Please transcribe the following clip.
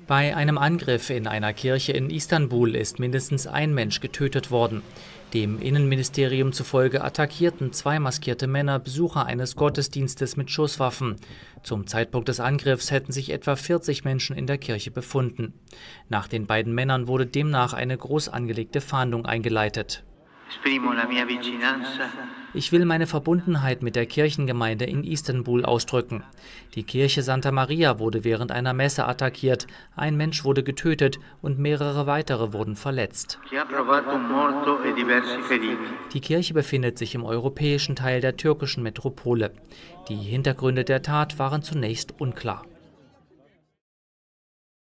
Bei einem Angriff in einer Kirche in Istanbul ist mindestens ein Mensch getötet worden. Dem Innenministerium zufolge attackierten zwei maskierte Männer Besucher eines Gottesdienstes mit Schusswaffen. Zum Zeitpunkt des Angriffs hätten sich etwa 40 Menschen in der Kirche befunden. Nach den beiden Männern wurde demnach eine groß angelegte Fahndung eingeleitet. Ich will meine Verbundenheit mit der Kirchengemeinde in Istanbul ausdrücken. Die Kirche Santa Maria wurde während einer Messe attackiert, ein Mensch wurde getötet und mehrere weitere wurden verletzt. Die Kirche befindet sich im europäischen Teil der türkischen Metropole. Die Hintergründe der Tat waren zunächst unklar.